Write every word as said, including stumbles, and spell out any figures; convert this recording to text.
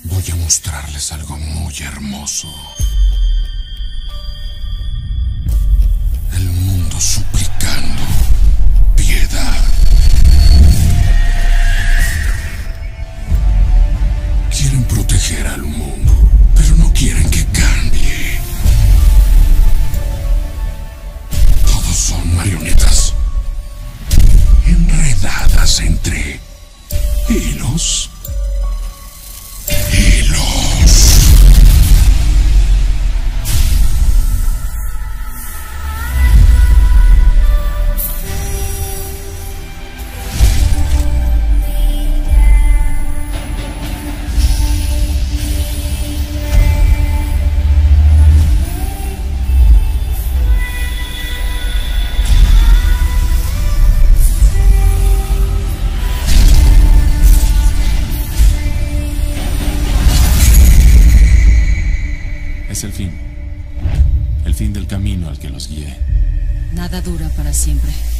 Voy a mostrarles algo muy hermoso. El mundo suplicando piedad. Quieren proteger al mundo, pero no quieren que cambie. Todos son marionetas, enredadas entre hilos. Es el fin. El fin del camino al que los guié. Nada dura para siempre.